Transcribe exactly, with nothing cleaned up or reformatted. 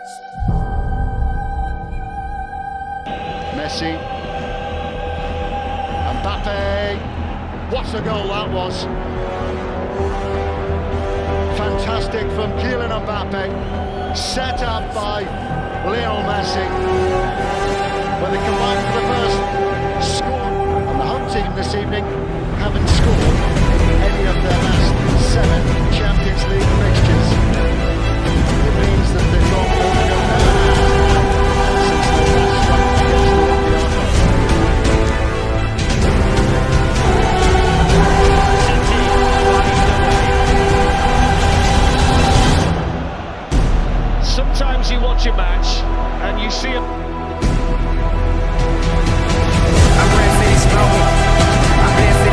Messi. Mbappe. What a goal that was. Fantastic from Kylian Mbappe. Set up by Lionel Messi. Where they combined for the first score. And the home team this evening haven't scored any of their last seven Champions League fixtures. It means that they've got more to go now since they last struck against Olympiacos. Sometimes you watch a match and you see a I'm ready for this moment. I'm ready for